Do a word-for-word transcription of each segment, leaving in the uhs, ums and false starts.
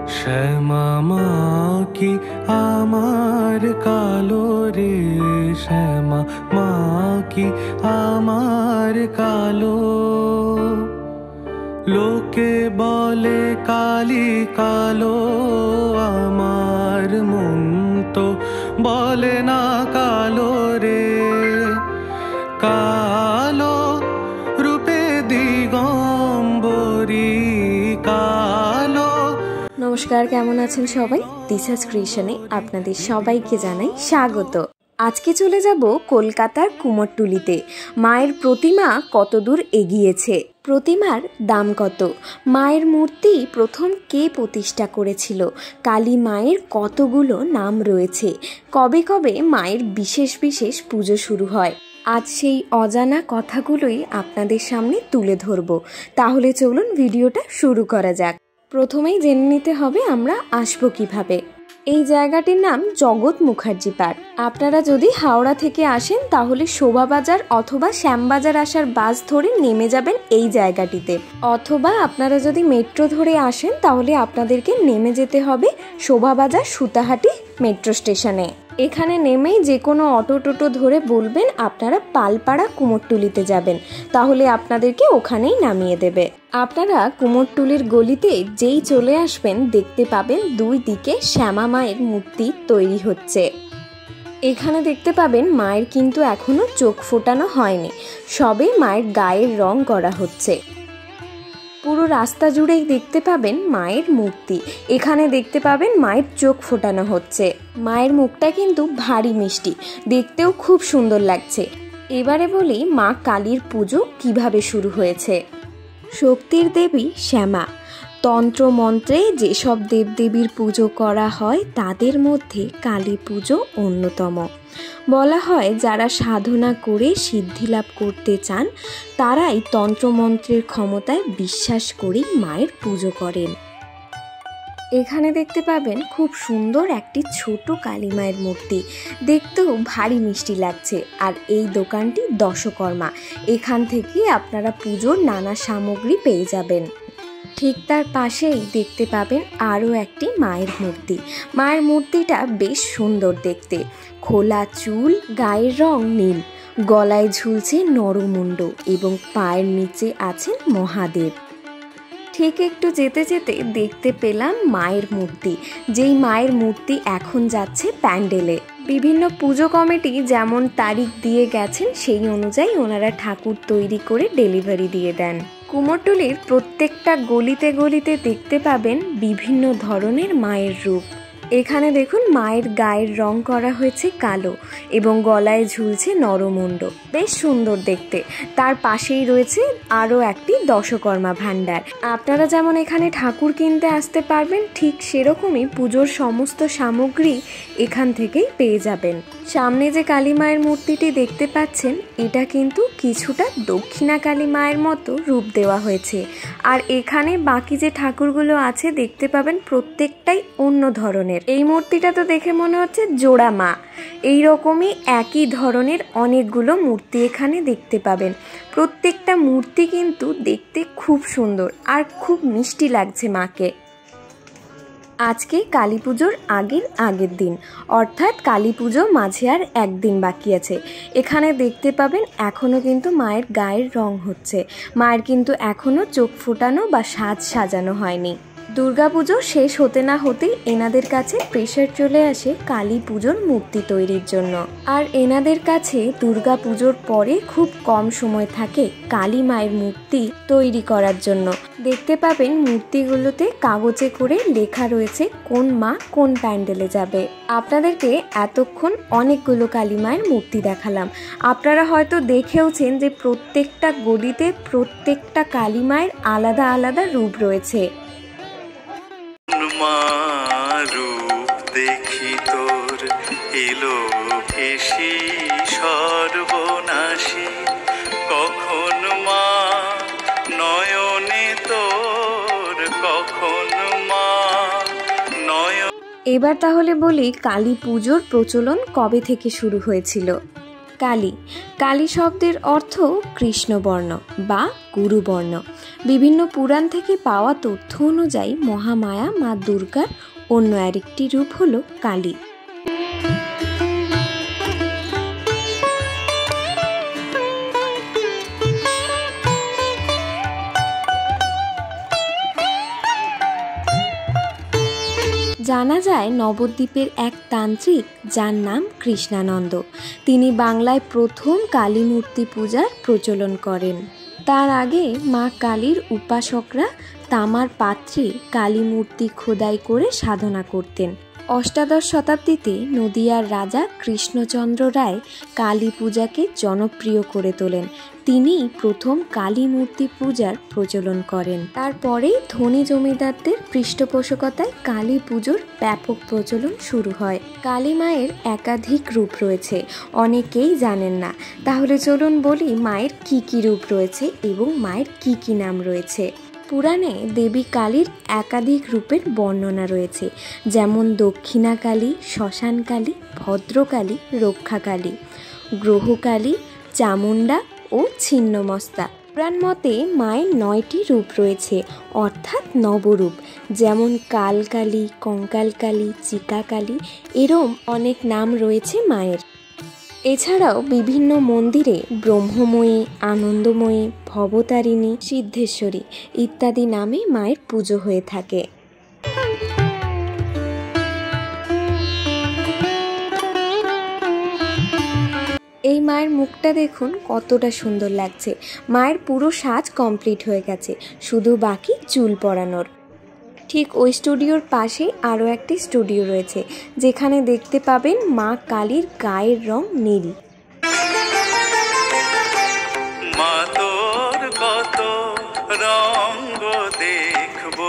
শ্যামা মা কি আমার কালো রে, শ্যামা মা কি আমার কালো। লোকে বলে কালি কালো, আমার মন তো বলে না কালো রে। কালো রূপে দিগম্বরী কালো। নমস্কার, কেমন আছেন সবাই? দিশাস ক্রিয়েশনে আপনাদের সবাইকে জানাই স্বাগত। আজকে চলে যাব কলকাতার কুমোরটুলিতে। মায়ের প্রতিমা কতদূর এগিয়েছে, প্রতিমার দাম কত, মায়ের মূর্তি প্রথম কে প্রতিষ্ঠা করেছিল, কালী মায়ের কতগুলো নাম রয়েছে, কবে কবে মায়ের বিশেষ বিশেষ পুজো শুরু হয়, আজ সেই অজানা কথাগুলোই আপনাদের সামনে তুলে ধরব। তাহলে চলুন ভিডিওটা শুরু করা যাক। প্রথমেই জেনে নিতে হবে আমরা আসবো কিভাবে। এই জায়গাটির নাম জগৎ মুখার্জি পার্ক। আপনারা যদি হাওড়া থেকে আসেন তাহলে শোভাবাজার অথবা শ্যামবাজার আসার বাস ধরে নেমে যাবেন এই জায়গাটিতে, অথবা আপনারা যদি মেট্রো ধরে আসেন তাহলে আপনাদেরকে নেমে যেতে হবে শোভাবাজার সুতাহাটি মেট্রো স্টেশনে। এখানে নেমেই যে কোনো অটো টোটো ধরে বলবেন আপনারা পালপাড়া কুমোরটুলিতে যাবেন, তাহলে আপনাদেরকে ওখানেই নামিয়ে দেবে। আপনারা কুমোরটুলির গলিতে যেই চলে আসবেন দেখতে পাবেন দুই দিকে শ্যামা মায়ের মূর্তি তৈরি হচ্ছে। এখানে দেখতে পাবেন মায়ের কিন্তু এখনো চোখ ফোটানো হয়নি, সবে মায়ের গায়ের রং করা হচ্ছে। পুরো রাস্তা জুড়েই দেখতে পাবেন মায়ের মূর্তি। এখানে দেখতে পাবেন মায়ের চোখ ফোটানো হচ্ছে। মায়ের মুখটা কিন্তু ভারী মিষ্টি, দেখতেও খুব সুন্দর লাগছে। এবারে বলি মা কালীর পুজো কিভাবে শুরু হয়েছে। শক্তির দেবী শ্যামা। তন্ত্র মন্ত্রে যেসব দেবদেবীর পুজো করা হয় তাদের মধ্যে কালী পুজো অন্যতম। বলা হয় যারা সাধনা করে সিদ্ধি লাভ করতে চান তারাই তন্ত্রমন্ত্রের ক্ষমতায় বিশ্বাস করেই মায়ের পুজো করেন। এখানে দেখতে পাবেন খুব সুন্দর একটি ছোট কালী মায়ের মূর্তি, দেখতেও ভারী মিষ্টি লাগছে। আর এই দোকানটি দশকর্মা, এখান থেকে আপনারা পুজোর নানা সামগ্রী পেয়ে যাবেন। ঠিক তার পাশেই দেখতে পাবেন আরও একটি মায়ের মূর্তি। মায়ের মূর্তিটা বেশ সুন্দর দেখতে, খোলা চুল, গায়ের রং নীল, গলায় ঝুলছে নরমুণ্ড এবং পায়ের নিচে আছেন মহাদেব। ঠিক একটু যেতে যেতে দেখতে পেলাম মায়ের মূর্তি, যেই মায়ের মূর্তি এখন যাচ্ছে প্যান্ডেলে। বিভিন্ন পুজো কমিটি যেমন তারিখ দিয়ে গেছেন সেই অনুযায়ী ওনারা ঠাকুর তৈরি করে ডেলিভারি দিয়ে দেন। কুমোরটুলির প্রত্যেকটা গলিতে গলিতে দেখতে পাবেন বিভিন্ন ধরনের মায়ের রূপ। এখানে দেখুন মায়ের গায়ের রং করা হয়েছে কালো এবং গলায় ঝুলছে নরমুণ্ড, বেশ সুন্দর দেখতে। তার পাশেই রয়েছে আরও একটি দশকর্মা ভাণ্ডার। আপনারা যেমন এখানে ঠাকুর কিনতে আসতে পারবেন, ঠিক সেরকমই পুজোর সমস্ত সামগ্রী এখান থেকেই পেয়ে যাবেন। সামনে যে কালী মায়ের মূর্তিটি দেখতে পাচ্ছেন এটা কিন্তু কিছুটা দক্ষিণা কালী মায়ের মতো রূপ দেওয়া হয়েছে। আর এখানে বাকি যে ঠাকুরগুলো আছে দেখতে পাবেন প্রত্যেকটাই অন্য ধরনের। এই মূর্তিটা তো দেখে মনে হচ্ছে জোড়া মা। এই রকমই একই ধরনের অনেকগুলো মূর্তি এখানে দেখতে পাবেন। প্রত্যেকটা মূর্তি কিন্তু দেখতে খুব সুন্দর আর খুব মিষ্টি লাগছে মাকে। আজকে কালী পুজোর আগের আগের দিন, অর্থাৎ কালী পুজো মাঝে আর একদিন বাকি আছে। এখানে দেখতে পাবেন এখনও কিন্তু মায়ের গায়ের রং হচ্ছে, মায়ের কিন্তু এখনও চোখ ফোটানো বা সাজ সাজানো হয়নি। দুর্গাপুজো শেষ হতে না হতেই এনাদের কাছে প্রেশার চলে আসে কালী পুজোর মূর্তি তৈরির জন্য। আর এনাদের কাছে দুর্গাপুজোর পরে খুব কম সময় থাকে কালী মায়ের মূর্তি তৈরি করার জন্য। দেখতে পাবেন মূর্তিগুলোতে কাগজে করে লেখা রয়েছে কোন মা কোন প্যান্ডেলে যাবে। আপনাদেরকে এতক্ষণ অনেকগুলো কালী মায়ের মূর্তি দেখালাম, আপনারা হয়তো দেখেওছেন যে প্রত্যেকটা গলিতে প্রত্যেকটা কালী মায়ের আলাদা আলাদা রূপ রয়েছে। রূপ দেখি তোর এলো এসি সর্বনাশী, কখন মা নয়নে তোর, কখন মা নয়ন। এবার তাহলে বলি কালী পুজোর প্রচলন কবে থেকে শুরু হয়েছিল। কালী কালী শব্দের অর্থ কৃষ্ণবর্ণ বা গুরুবর্ণ। বিভিন্ন পুরাণ থেকে পাওয়া তথ্য অনুযায়ী মহামায়া মা দুর্গার অন্য আরেকটি রূপ হল কালী। জানা যায় নবদ্বীপের এক তান্ত্রিক যার নাম কৃষ্ণানন্দ, তিনি বাংলায় প্রথম কালী মূর্তি পূজার প্রচলন করেন। তার আগে মা কালীর উপাসকরা তামার পাত্রে কালী মূর্তি খোদাই করে সাধনা করতেন। অষ্টাদশ শতাব্দীতে নদিয়ার রাজা কৃষ্ণচন্দ্র রায় কালী পূজাকে জনপ্রিয় করে তোলেন। তিনি প্রথম কালী মূর্তি পূজার প্রচলন করেন। তারপরেই ধনী জমিদারদের পৃষ্ঠপোষকতায় কালী পুজোর ব্যাপক প্রচলন শুরু হয়। কালী মায়ের একাধিক রূপ রয়েছে, অনেকেই জানেন না। তাহলে চলুন বলি মায়ের কি কি রূপ রয়েছে এবং মায়ের কি কি নাম রয়েছে। পুরাণে দেবী কালীর একাধিক রূপের বর্ণনা রয়েছে, যেমন দক্ষিণাকালী, শ্মশানকালী, ভদ্রকালী, রক্ষাকালী, গ্রহকালী, চামুণ্ডা ও ছিন্নমস্তা। পুরাণ মতে মায়ের নয়টি রূপ রয়েছে, অর্থাৎ নবরূপ, যেমন কালকালী, কঙ্কালকালী, চিকাকালী, এরম অনেক নাম রয়েছে মায়ের। এছাড়াও বিভিন্ন মন্দিরে ব্রহ্মময়ী, আনন্দময়ী, ভবতারিণী, সিদ্ধেশ্বরী ইত্যাদি নামে মায়ের পুজো হয়ে থাকে। এই মায়ের মুখটা দেখুন কতটা সুন্দর লাগছে। মায়ের পুরো সাজ কমপ্লিট হয়ে গেছে, শুধু বাকি চুল পরানোর। ঠিক ওই স্টুডিওর পাশে আরও একটি স্টুডিও রয়েছে, যেখানে দেখতে পাবেন মা কালীর গায়ের রং নীল। মা তোর কত রঙ্গ দেখবো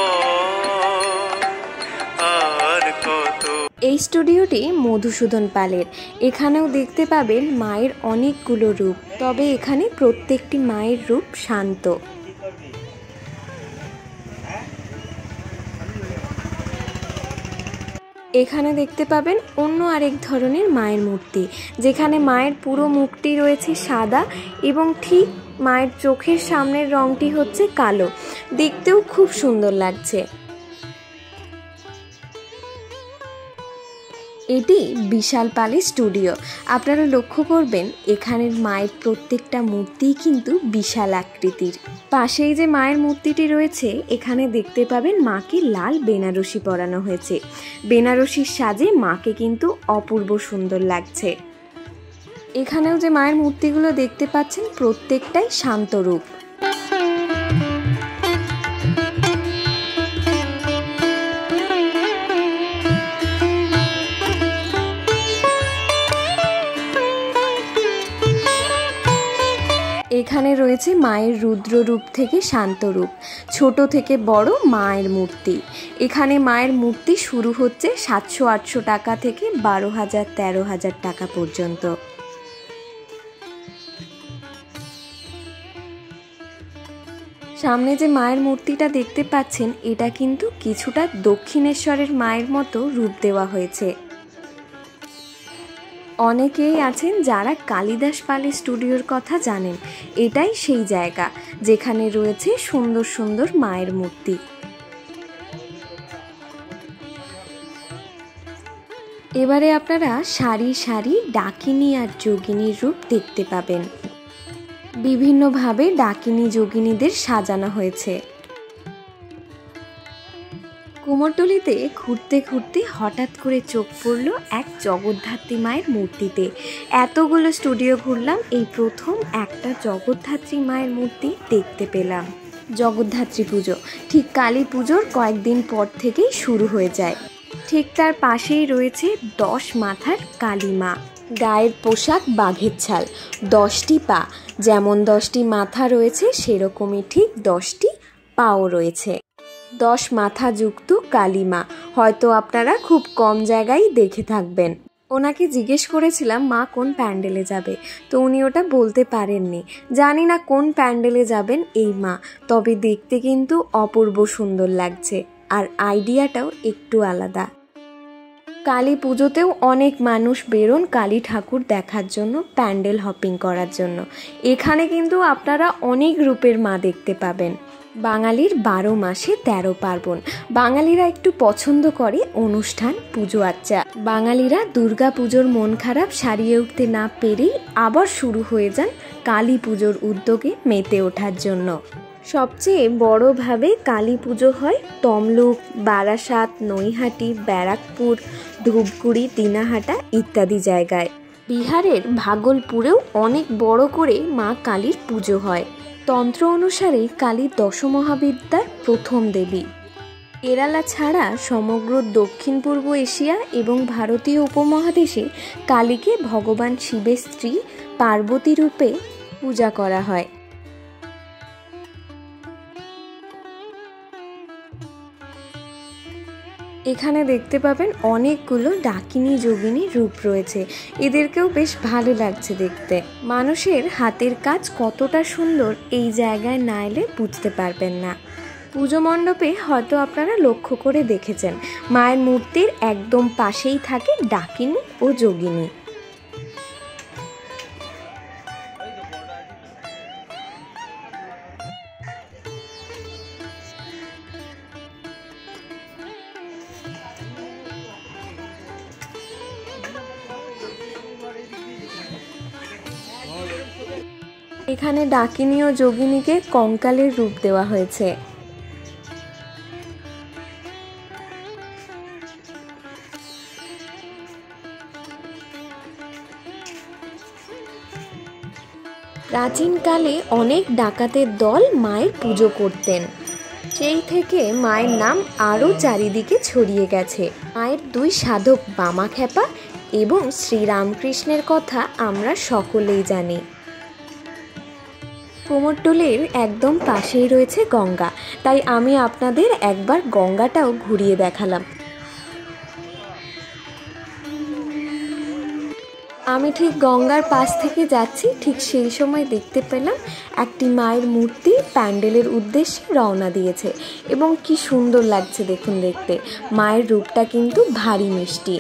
আর কত। এই স্টুডিওটি মধুসূদন পালের। এখানেও দেখতে পাবেন মায়ের অনেকগুলো রূপ, তবে এখানে প্রত্যেকটি মায়ের রূপ শান্ত। এখানে দেখতে পাবেন অন্য আরেক ধরনের মায়ের মূর্তি, যেখানে মায়ের পুরো মুখটি রয়েছে সাদা এবং ঠিক মায়ের চোখের সামনের রংটি হচ্ছে কালো। দেখতেও খুব সুন্দর লাগছে। এটি বিশাল পালের স্টুডিও। আপনারা লক্ষ্য করবেন এখানের মায়ের প্রত্যেকটা মূর্তি কিন্তু বিশাল আকৃতির। পাশেই যে মায়ের মূর্তিটি রয়েছে, এখানে দেখতে পাবেন মাকে লাল বেনারসি পরানো হয়েছে। বেনারসির সাজে মাকে কিন্তু অপূর্ব সুন্দর লাগছে। এখানেও যে মায়ের মূর্তিগুলো দেখতে পাচ্ছেন প্রত্যেকটাই শান্ত রূপ। এখানে রয়েছে মায়ের রুদ্র রূপ থেকে শান্ত রূপ, ছোট থেকে বড় মায়ের মূর্তি। এখানে মায়ের মূর্তি শুরু হচ্ছে সাতশো আটশো টাকা থেকে বারো হাজার তেরো হাজার টাকা পর্যন্ত। সামনে যে মায়ের মূর্তিটা দেখতে পাচ্ছেন, এটা কিন্তু কিছুটা দক্ষিণেশ্বরের মায়ের মতো রূপ দেওয়া হয়েছে। অনেকেই আছেন যারা কালিদাস পালের স্টুডিওর কথা জানেন। এটাই সেই জায়গা যেখানে রয়েছে সুন্দর সুন্দর মায়ের মূর্তি। এবারে আপনারা সারি সারি ডাকিনী আর যোগিনীর রূপ দেখতে পাবেন। বিভিন্নভাবে ডাকিনী যোগিনীদের সাজানো হয়েছে। কুমোরটুলিতে ঘুরতে ঘুরতে হঠাৎ করে চোখ পড়ল এক জগদ্ধাত্রী মায়ের মূর্তিতে। এতগুলো স্টুডিও ঘুরলাম, এই প্রথম একটা জগদ্ধাত্রী মায়ের মূর্তি দেখতে পেলাম। জগদ্ধাত্রী পুজো ঠিক কালী পুজোর কয়েকদিন পর থেকেই শুরু হয়ে যায়। ঠিক তার পাশেই রয়েছে দশ মাথার কালী মা। গায়ের পোশাক বাঘের ছাল, দশটি পা, যেমন দশটি মাথা রয়েছে সেরকমই ঠিক দশটি পাও রয়েছে। দশ মাথা যুক্ত কালী মা হয়তো আপনারা খুব কম জায়গায় দেখে থাকবেন। ওনাকে জিজ্ঞেস করেছিলাম মা কোন প্যান্ডেলে যাবে, তো উনি ওটা বলতে পারেননি। জানি না কোন প্যান্ডেলে যাবেন এই মা, তবে দেখতে কিন্তু অপূর্ব সুন্দর লাগছে, আর আইডিয়াটাও একটু আলাদা। কালী পুজোতেও অনেক মানুষ বেরোন কালী ঠাকুর দেখার জন্য, প্যান্ডেল হপিং করার জন্য। এখানে কিন্তু আপনারা অনেক রূপের মা দেখতে পাবেন। বাঙালির বারো মাসে তেরো পার্বণ। বাঙালিরা একটু পছন্দ করে অনুষ্ঠান, পুজো আচ্চা। বাঙালিরা দুর্গা পুজোর মন খারাপ সারিয়ে উঠতে না পেরেই আবার শুরু হয়ে যান কালী পুজোর উদ্যোগে মেতে ওঠার জন্য। সবচেয়ে বড়ভাবে কালী পুজো হয় তমলুক, বারাসাত, নৈহাটি, ব্যারাকপুর, ধূপগুড়ি, দিনাহাটা ইত্যাদি জায়গায়। বিহারের ভাগলপুরেও অনেক বড় করে মা কালীর পুজো হয়। তন্ত্র অনুসারে কালী দশমহাবিদ্যার প্রথম দেবী। কেরালা ছাড়া সমগ্র দক্ষিণ পূর্ব এশিয়া এবং ভারতীয় উপমহাদেশে কালীকে ভগবান শিবের স্ত্রী পার্বতী রূপে পূজা করা হয়। এখানে দেখতে পাবেন অনেকগুলো ডাকিনী যোগিনী রূপ রয়েছে। এদেরকেও বেশ ভালো লাগছে দেখতে। মানুষের হাতের কাজ কতটা সুন্দর এই জায়গায় না এলে বুঝতে পারবেন না। পুজো মণ্ডপে হয়তো আপনারা লক্ষ্য করে দেখেছেন, মায়ের মূর্তির একদম পাশেই থাকে ডাকিনী ও যোগিনী। এখানে ডাকিনী ও যোগিনীকে কঙ্কালের রূপ দেওয়া হয়েছে। প্রাচীনকালে অনেক ডাকাতের দল মায়ের পুজো করতেন। সেই থেকে মায়ের নাম আরও চারিদিকে ছড়িয়ে গেছে। মায়ের দুই সাধক বামাখ্যাপা এবং শ্রীরামকৃষ্ণের কথা আমরা সকলেই জানি। কুমোরটুলির একদম পাশেই রয়েছে গঙ্গা, তাই আমি আপনাদের একবার গঙ্গাটাও ঘুরিয়ে দেখালাম। আমি ঠিক গঙ্গার পাশ থেকে যাচ্ছি, ঠিক সেই সময় দেখতে পেলাম একটি মায়ের মূর্তি প্যান্ডেলের উদ্দেশ্যে রওনা দিয়েছে এবং কি সুন্দর লাগছে দেখুন দেখতে। মায়ের রূপটা কিন্তু ভারী মিষ্টি।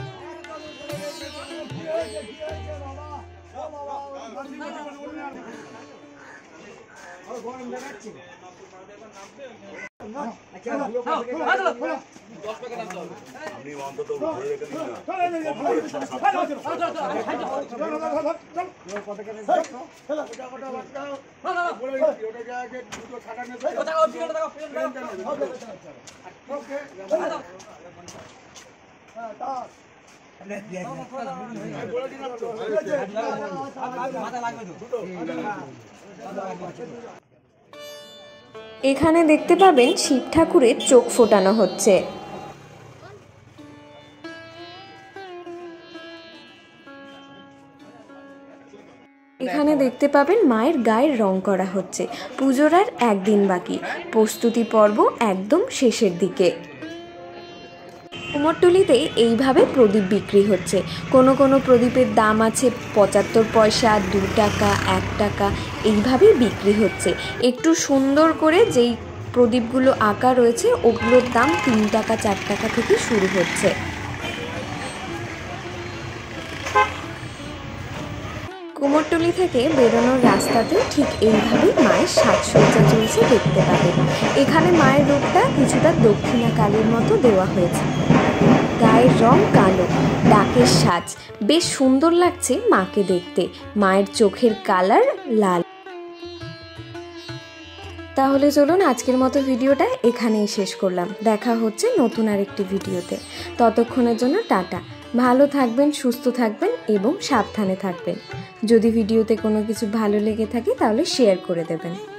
এখানে দেখতে পাবেন শিব ঠাকুরের চোখ ফোটানো হচ্ছে। এখানে দেখতে পাবেন মায়ের গায়ের রং করা হচ্ছে। পুজোর আর একদিন বাকি, প্রস্তুতি পর্ব একদম শেষের দিকে। কুমোরটুলিতে এইভাবে প্রদীপ বিক্রি হচ্ছে। কোনো কোনো প্রদীপের দাম আছে পঁচাত্তর পয়সা, দু টাকা, এক টাকা, এইভাবেই বিক্রি হচ্ছে। একটু সুন্দর করে যেই প্রদীপগুলো আঁকা রয়েছে ওগুলোর দাম তিন টাকা চার টাকা থেকে শুরু হচ্ছে। কুমোরটুলি থেকে বেরোনোর রাস্তাতেও ঠিক এইভাবেই মায়ের সাজসজ্জা চলছে দেখতে পাবেন। এখানে মায়ের রূপটা কিছুটা দক্ষিণা কালীর মতো দেওয়া হয়েছে। গায়ের রং কালো, ডাকের সাজ, বেশ সুন্দর লাগছে মাকে দেখতে। মায়ের চোখের কালার লাল। তাহলে চলুন আজকের মতো ভিডিওটা এখানেই শেষ করলাম। দেখা হচ্ছে নতুন আরেকটি ভিডিওতে। ততক্ষণের জন্য টাটা। ভালো থাকবেন, সুস্থ থাকবেন এবং সাবধানে থাকবেন। যদি ভিডিওতে কোনো কিছু ভালো লেগে থাকে তাহলে শেয়ার করে দেবেন।